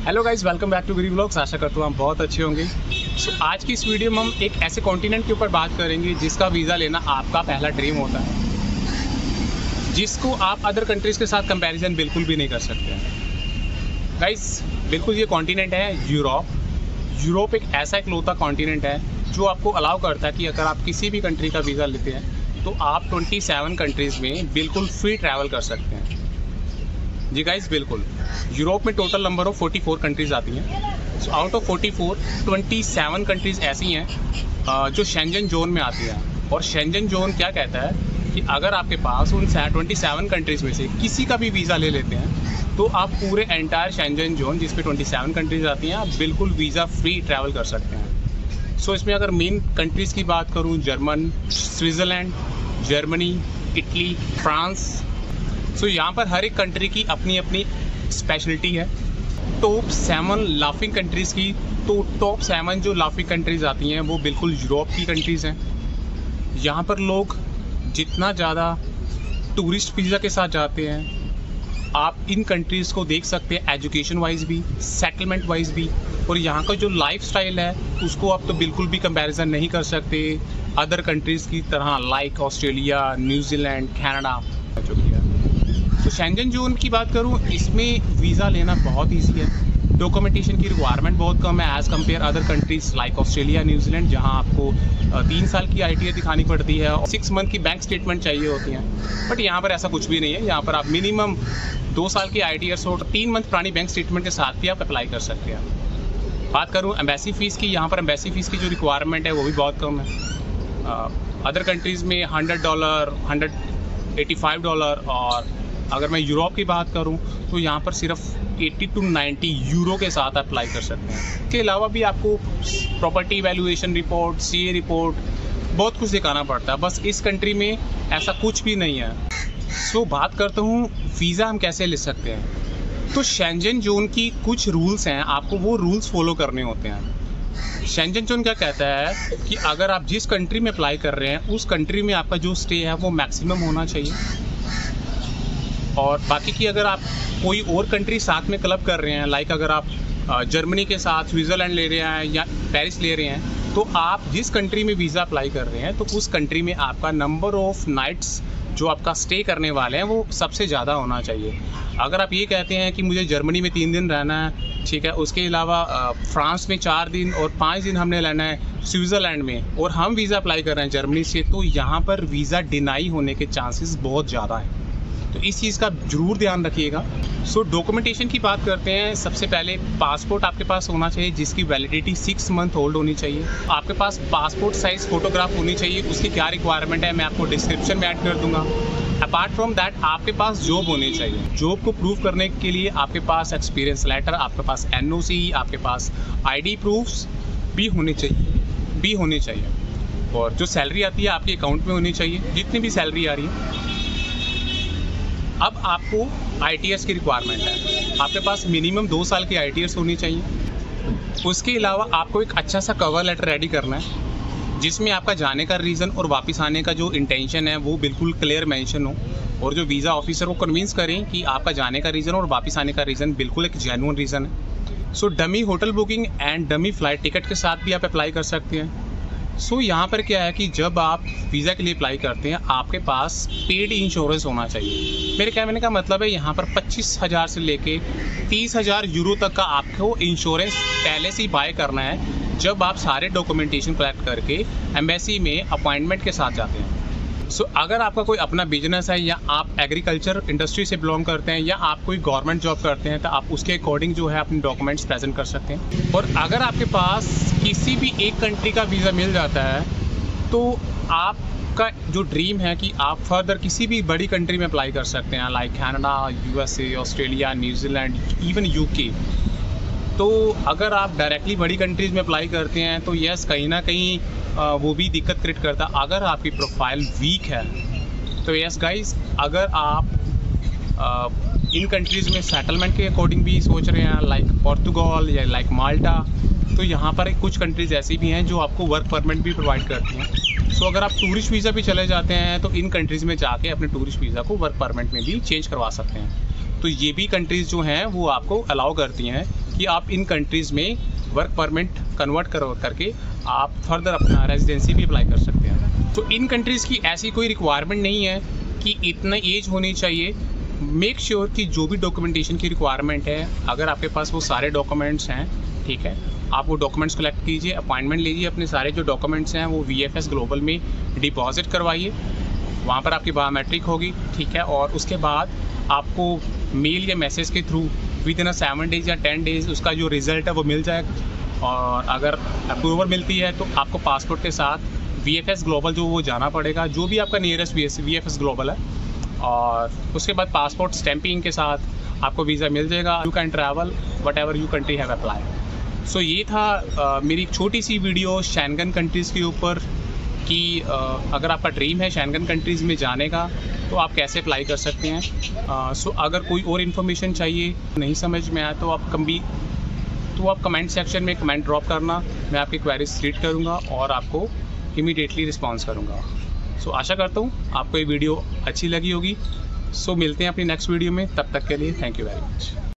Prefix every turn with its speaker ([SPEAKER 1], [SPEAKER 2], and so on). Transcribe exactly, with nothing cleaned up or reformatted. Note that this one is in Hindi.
[SPEAKER 1] Hello guys, welcome back to Giri vlogs. आशा करता हूँ हम बहुत अच्छे होंगे। सो so, आज की इस वीडियो में हम एक ऐसे कॉन्टिनेंट के ऊपर बात करेंगे जिसका वीज़ा लेना आपका पहला ड्रीम होता है, जिसको आप अदर कंट्रीज़ के साथ कंपैरिजन बिल्कुल भी नहीं कर सकते हैं। गाइस, बिल्कुल ये कॉन्टिनेंट है यूरोप। यूरोप एक ऐसा इकलौता कॉन्टिनेंट है जो आपको अलाउ करता है कि अगर आप किसी भी कंट्री का वीज़ा लेते हैं तो आप सत्ताईस कंट्रीज़ में बिल्कुल फ्री ट्रैवल कर सकते हैं। जी गाइस, बिल्कुल। यूरोप में टोटल नंबर ऑफ चौवालीस कंट्रीज़ आती हैं। सो आउट ऑफ चौवालीस, सत्ताईस कंट्रीज़ ऐसी हैं जो शेंजन जोन में आती हैं। और शेंजन जोन क्या कहता है कि अगर आपके पास उन सत्ताईस कंट्रीज़ में से किसी का भी वीज़ा ले लेते हैं तो आप पूरे एंटायर शेंजन जोन, जिसमें सत्ताईस कंट्रीज़ आती हैं, आप बिल्कुल वीज़ा फ्री ट्रैवल कर सकते हैं। सो so, इसमें अगर मेन कंट्रीज़ की बात करूँ, German Switzerland, Germany, Italy, France. So so, यहाँ पर हर एक कंट्री की अपनी अपनी स्पेशलिटी है। टॉप सेवन लाफिंग कंट्रीज़ की तो टॉप सेवन जो लाफिंग कंट्रीज़ आती हैं वो बिल्कुल यूरोप की कंट्रीज़ हैं। यहाँ पर लोग जितना ज़्यादा टूरिस्ट वीज़ा के साथ जाते हैं, आप इन कंट्रीज़ को देख सकते हैं एजुकेशन वाइज भी, सेटलमेंट वाइज भी। और यहाँ का जो लाइफ स्टाइल है उसको आप तो बिल्कुल भी कंपैरिजन नहीं कर सकते अदर कंट्रीज़ की तरह, लाइक ऑस्ट्रेलिया, न्यूजीलैंड, कनाडा जो किया। तो शेंजन जोन की बात करूँ, इसमें वीज़ा लेना बहुत ईजी है। डॉक्यूमेंटेशन की रिक्वायरमेंट बहुत कम है as compare other countries like Australia, New Zealand, जहां आपको तीन साल की आई टी आई दिखानी पड़ती है और सिक्स मंथ की बैंक स्टेटमेंट चाहिए होती हैं। बट यहाँ पर ऐसा कुछ भी नहीं है। यहाँ पर आप मिनिमम दो साल की आई टी आई और तीन मंथ पुरानी बैंक स्टेटमेंट के साथ भी आप अप्लाई कर सकते हैं। बात करूँ एम्बेसी फ़ीस की, यहाँ पर एम्बेसी फ़ीस की जो रिक्वायरमेंट है वो भी बहुत कम है। अदर कंट्रीज़ में hundred dollar hundred eighty five dollar और अगर मैं यूरोप की बात करूं तो यहाँ पर सिर्फ अस्सी टू नब्बे यूरो के साथ अप्लाई कर सकते हैं। इसके अलावा भी आपको property valuation report, C A report, बहुत कुछ दिखाना पड़ता है। बस इस कंट्री में ऐसा कुछ भी नहीं है। सो बात करता हूँ वीज़ा हम कैसे ले सकते हैं। तो शेंजन जोन की कुछ रूल्स हैं, आपको वो रूल्स फॉलो करने होते हैं। शेंजन जोन क्या कहता है कि अगर आप जिस कंट्री में अप्लाई कर रहे हैं उस कंट्री में आपका जो स्टे है वो मैक्सिमम होना चाहिए। और बाकी की अगर आप कोई और कंट्री साथ में क्लब कर रहे हैं, लाइक अगर आप जर्मनी के साथ स्विट्ज़रलैंड ले रहे हैं या पेरिस ले रहे हैं, तो आप जिस कंट्री में वीज़ा अप्लाई कर रहे हैं तो उस कंट्री में आपका नंबर ऑफ़ नाइट्स जो आपका स्टे करने वाले हैं वो सबसे ज़्यादा होना चाहिए। अगर आप ये कहते हैं कि मुझे जर्मनी में तीन दिन रहना है, ठीक है, उसके अलावा फ्रांस में चार दिन और पाँच दिन हमने रहना है स्विट्ज़रलैंड में, और हम वीज़ा अप्लाई कर रहे हैं जर्मनी से, तो यहाँ पर वीज़ा डिनाई होने के चांसेस बहुत ज़्यादा हैं। तो इस चीज़ का ज़रूर ध्यान रखिएगा। सो डॉक्यूमेंटेशन की बात करते हैं। सबसे पहले पासपोर्ट आपके पास होना चाहिए जिसकी वैलिडिटी सिक्स मंथ होल्ड होनी चाहिए। आपके पास पासपोर्ट साइज़ फ़ोटोग्राफ होनी चाहिए। उसकी क्या रिक्वायरमेंट है मैं आपको डिस्क्रिप्शन में ऐड कर दूंगा। अपार्ट फ्रॉम दैट आपके पास जॉब होनी चाहिए। जॉब को प्रूव करने के लिए आपके पास एक्सपीरियंस लेटर, आपके पास एन ओ सी, आपके पास आई डी प्रूफ्स भी होने चाहिए भी होने चाहिए और जो सैलरी आती है आपके अकाउंट में होनी चाहिए, जितनी भी सैलरी आ रही है। अब आपको आई टी एस की रिक्वायरमेंट है। आपके पास मिनिमम दो साल की आई टी एस होनी चाहिए। उसके अलावा आपको एक अच्छा सा कवर लेटर रेडी करना है जिसमें आपका जाने का रीज़न और वापस आने का जो इंटेंशन है वो बिल्कुल क्लियर मेंशन हो, और जो वीज़ा ऑफिसर को कन्विंस करें कि आपका जाने का रीज़न और वापस आने का रीज़न बिल्कुल एक जेन्युइन रीज़न है। So dummy hotel booking and dummy flight ticket के साथ भी आप अप्लाई कर सकते हैं। सो so, यहाँ पर क्या है कि जब आप वीज़ा के लिए अप्लाई करते हैं आपके पास पेड इंश्योरेंस होना चाहिए। मेरे कहने का मतलब है यहाँ पर पच्चीस हज़ार से लेके तीस हज़ार यूरो तक का आपको इंश्योरेंस पहले से ही बाय करना है जब आप सारे डॉक्यूमेंटेशन कलेक्ट करके एम्बेसी में अपॉइंटमेंट के साथ जाते हैं। सो so, अगर आपका कोई अपना बिजनेस है या आप एग्रीकल्चर इंडस्ट्री से बिलोंग करते हैं या आप कोई गवर्नमेंट जॉब करते हैं तो आप उसके अकॉर्डिंग जो है अपने डॉक्यूमेंट्स प्रेजेंट कर सकते हैं। और अगर आपके पास किसी भी एक कंट्री का वीज़ा मिल जाता है तो आपका जो ड्रीम है कि आप फर्दर किसी भी बड़ी कंट्री में अप्लाई कर सकते हैं, like Canada, U S A, Australia, New Zealand, even U K. तो अगर आप डायरेक्टली बड़ी कंट्रीज़ में अप्लाई करते हैं तो यस, कहीं ना कहीं वो भी दिक्कत क्रिएट करता है अगर आपकी प्रोफाइल वीक है। तो यस गाइस, अगर आप आ, इन कंट्रीज़ में सेटलमेंट के अकॉर्डिंग भी सोच रहे हैं, लाइक पोर्तुगाल या लाइक माल्टा, तो यहाँ पर कुछ कंट्रीज़ ऐसी भी हैं जो आपको वर्क परमिट भी प्रोवाइड करती हैं। सो अगर आप टूरिस्ट वीज़ा भी चले जाते हैं तो इन कंट्रीज़ में जाके अपने टूरिस्ट वीज़ा को वर्क परमिट में भी चेंज करवा सकते हैं। तो ये भी कंट्रीज़ जो हैं वो आपको अलाउ करती हैं कि आप इन कंट्रीज़ में वर्क परमिट कन्वर्ट करो करके आप फर्दर अपना रेजिडेंसी भी अप्लाई कर सकते हैं। तो इन कंट्रीज़ की ऐसी कोई रिक्वायरमेंट नहीं है कि इतना एज होनी चाहिए। मेक श्योर sure कि जो भी डॉक्यूमेंटेशन की रिक्वायरमेंट है, अगर आपके पास वो सारे डॉक्यूमेंट्स हैं, ठीक है, आप वो डॉक्यूमेंट्स कलेक्ट कीजिए, अपॉइंटमेंट लीजिए, अपने सारे जो डॉक्यूमेंट्स हैं वो वी एफ एस ग्लोबल में डिपॉजिट करवाइए, वहाँ पर आपकी बायोमेट्रिक होगी, ठीक है, और उसके बाद आपको मेल या मैसेज के through within seven days या टेन डेज उसका जो रिज़ल्ट है वो मिल जाएगा। और अगर अप्रूवल मिलती है तो आपको पासपोर्ट के साथ वी एफ एस ग्लोबल जो वो जाना पड़ेगा, जो भी आपका nearest V F S Global है, और उसके बाद पासपोर्ट स्टैंपिंग के साथ आपको वीज़ा मिल जाएगा। You can travel whatever you country have apply. So ये था uh, मेरी एक छोटी सी वीडियो शेंगन कंट्रीज़ के ऊपर कि uh, अगर आपका ड्रीम है शेंगन कंट्रीज़ में जाने का तो आप कैसे अप्लाई कर सकते हैं। सो uh, so अगर कोई और इन्फॉर्मेशन चाहिए, नहीं समझ में आया तो आप कभी तो आप कमेंट सेक्शन में कमेंट ड्रॉप करना, मैं आपकी क्वेरीज रीड करूँगा और आपको इमीडिएटली रिस्पॉन्स करूँगा। सो so, आशा करता हूँ आपको ये वीडियो अच्छी लगी होगी। सो so, मिलते हैं अपनी नेक्स्ट वीडियो में, तब तक के लिए थैंक यू वेरी मच।